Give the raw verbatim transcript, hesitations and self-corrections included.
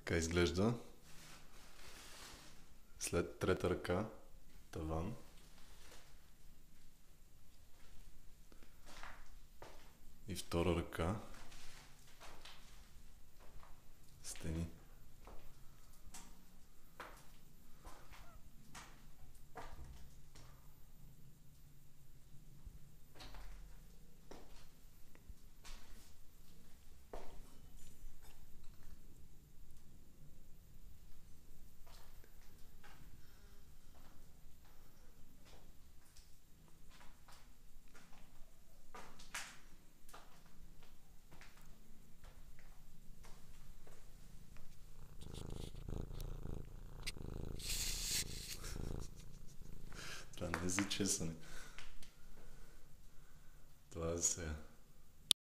Така изглежда. След трета ръка, таван. И втора ръка, стени. Това не е за чесане. Това е за сега.